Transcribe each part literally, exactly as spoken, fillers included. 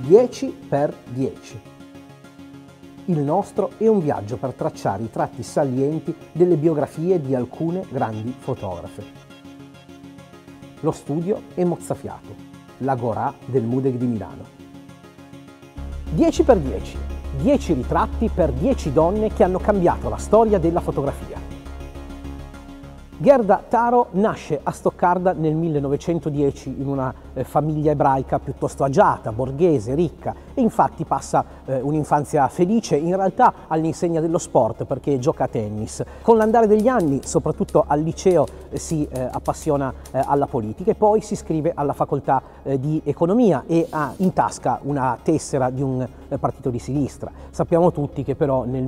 dieci per dieci. Il nostro è un viaggio per tracciare i tratti salienti delle biografie di alcune grandi fotografe. Lo studio è mozzafiato, l'Agorà del Mudeg di Milano. dieci per dieci, dieci ritratti per dieci donne che hanno cambiato la storia della fotografia. Gerda Taro nasce a Stoccarda nel millenovecentodieci in una eh, famiglia ebraica piuttosto agiata, borghese, ricca, e infatti passa eh, un'infanzia felice, in realtà all'insegna dello sport perché gioca a tennis. Con l'andare degli anni, soprattutto al liceo, eh, si eh, appassiona eh, alla politica e poi si iscrive alla facoltà eh, di economia e ha in tasca una tessera di un eh, partito di sinistra. Sappiamo tutti che però nel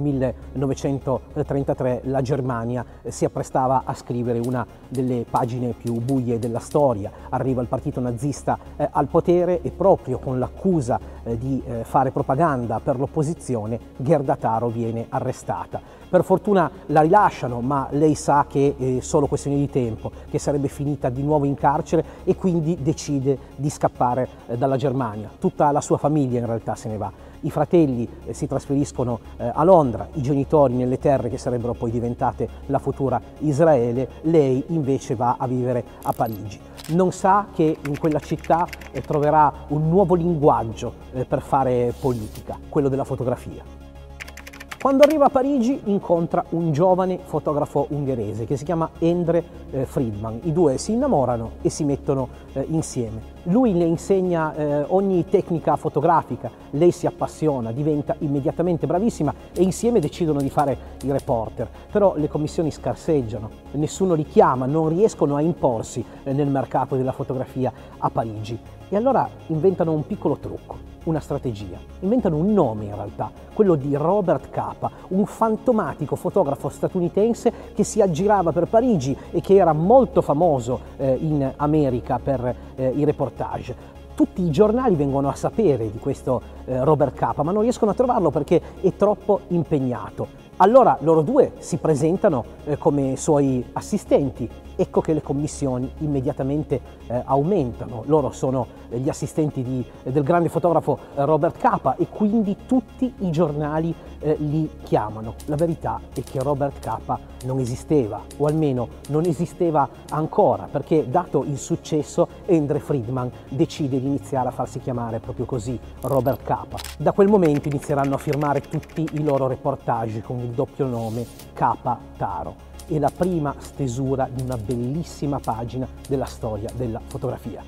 millenovecentotrentatré la Germania eh, si apprestava a scrivere una delle pagine più buie della storia. Arriva il partito nazista eh, al potere e proprio con l'accusa eh, di eh, fare propaganda per l'opposizione Gerda Taro viene arrestata. Per fortuna la rilasciano, ma lei sa che è solo questione di tempo, che sarebbe finita di nuovo in carcere e quindi decide di scappare eh, dalla Germania. Tutta la sua famiglia in realtà se ne va. I fratelli eh, si trasferiscono eh, a Londra, i genitori nelle terre che sarebbero poi diventate la futura Israele, lei invece va a vivere a Parigi. Non sa che in quella città eh, troverà un nuovo linguaggio eh, per fare politica, quello della fotografia. Quando arriva a Parigi incontra un giovane fotografo ungherese che si chiama Endre eh, Friedman. I due si innamorano e si mettono eh, insieme. Lui le insegna eh, ogni tecnica fotografica, lei si appassiona, diventa immediatamente bravissima e insieme decidono di fare i reporter. Però le commissioni scarseggiano, nessuno li chiama, non riescono a imporsi eh, nel mercato della fotografia a Parigi. E allora inventano un piccolo trucco, una strategia. Inventano un nome in realtà, quello di Robert Capa, un fantomatico fotografo statunitense che si aggirava per Parigi e che era molto famoso eh, in America per eh, i reportage. Tutti i giornali vengono a sapere di questo eh, Robert Capa, ma non riescono a trovarlo perché è troppo impegnato. Allora loro due si presentano eh, come suoi assistenti. Ecco che le commissioni immediatamente eh, aumentano. Loro sono eh, gli assistenti di, eh, del grande fotografo eh, Robert Capa e quindi tutti i giornali eh, li chiamano. La verità è che Robert Capa non esisteva, o almeno non esisteva ancora, perché dato il successo Endre Friedman decide di iniziare a farsi chiamare proprio così, Robert Capa. Da quel momento inizieranno a firmare tutti i loro reportage con il doppio nome Capa Taro. È la prima stesura di una bellissima pagina della storia della fotografia.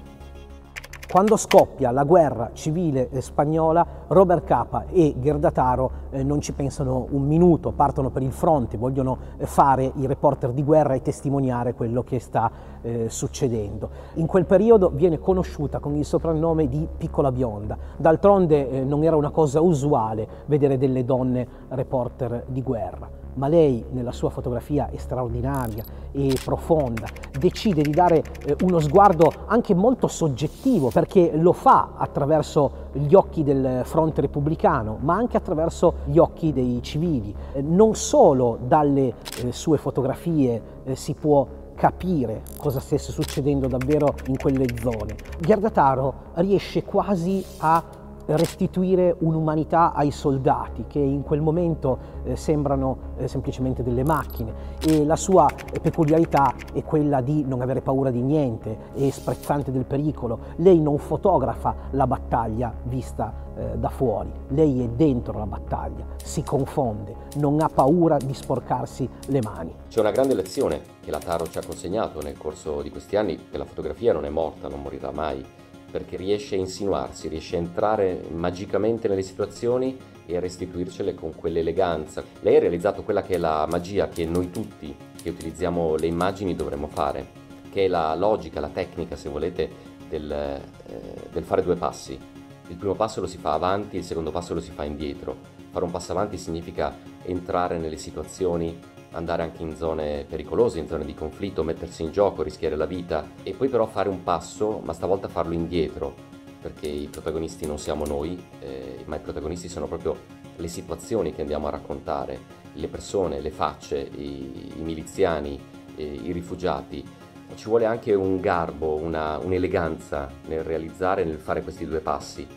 Quando scoppia la guerra civile spagnola, Robert Capa e Gerda Taro eh, non ci pensano un minuto, partono per il fronte, vogliono eh, fare i reporter di guerra e testimoniare quello che sta eh, succedendo. In quel periodo viene conosciuta con il soprannome di Piccola Bionda. D'altronde eh, non era una cosa usuale vedere delle donne reporter di guerra. Ma lei, nella sua fotografia è straordinaria e profonda, decide di dare eh, uno sguardo anche molto soggettivo, perché lo fa attraverso gli occhi del fronte repubblicano, ma anche attraverso gli occhi dei civili. Eh, non solo dalle eh, sue fotografie eh, si può capire cosa stesse succedendo davvero in quelle zone. Gerda Taro riesce quasi a restituire un'umanità ai soldati che in quel momento eh, sembrano eh, semplicemente delle macchine, e la sua eh, peculiarità è quella di non avere paura di niente, è sprezzante del pericolo. Lei non fotografa la battaglia vista eh, da fuori, lei è dentro la battaglia, si confonde, non ha paura di sporcarsi le mani. C'è una grande lezione che la Taro ci ha consegnato nel corso di questi anni, che la fotografia non è morta, non morirà mai, perché riesce a insinuarsi, riesce a entrare magicamente nelle situazioni e a restituircele con quell'eleganza. Lei ha realizzato quella che è la magia che noi tutti che utilizziamo le immagini dovremmo fare, che è la logica, la tecnica, se volete, del, eh, del fare due passi. Il primo passo lo si fa avanti, il secondo passo lo si fa indietro. Fare un passo avanti significa entrare nelle situazioni, andare anche in zone pericolose, in zone di conflitto, mettersi in gioco, rischiare la vita, e poi però fare un passo, ma stavolta farlo indietro, perché i protagonisti non siamo noi, eh, ma i protagonisti sono proprio le situazioni che andiamo a raccontare, le persone, le facce, i, i miliziani, eh, i rifugiati. Ci vuole anche un garbo, una, un'eleganza nel realizzare, nel fare questi due passi.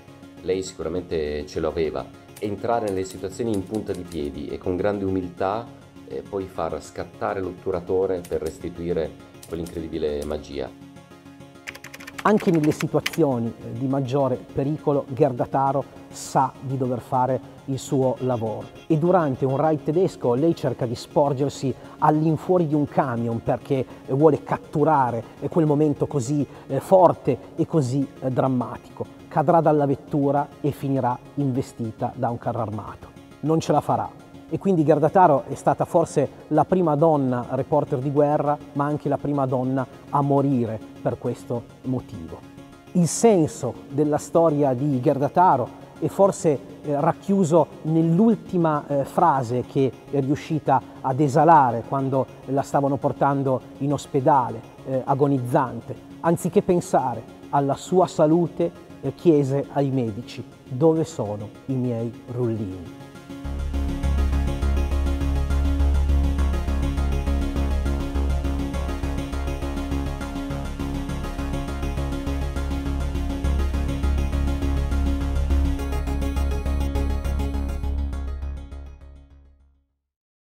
lei sicuramente ce lo aveva. Entrare nelle situazioni in punta di piedi e con grande umiltà eh, poi far scattare l'otturatore per restituire quell'incredibile magia. Anche nelle situazioni di maggiore pericolo Gherdataro sa di dover fare il suo lavoro e durante un raid tedesco lei cerca di sporgersi all'infuori di un camion perché vuole catturare quel momento così forte e così drammatico. Cadrà dalla vettura e finirà investita da un carro armato. Non ce la farà. E quindi Gherdataro è stata forse la prima donna reporter di guerra, ma anche la prima donna a morire per questo motivo. Il senso della storia di Gherdataro è forse eh, racchiuso nell'ultima eh, frase che è riuscita ad esalare quando la stavano portando in ospedale, eh, agonizzante. Anziché pensare alla sua salute, eh, chiese ai medici: dove sono i miei rullini?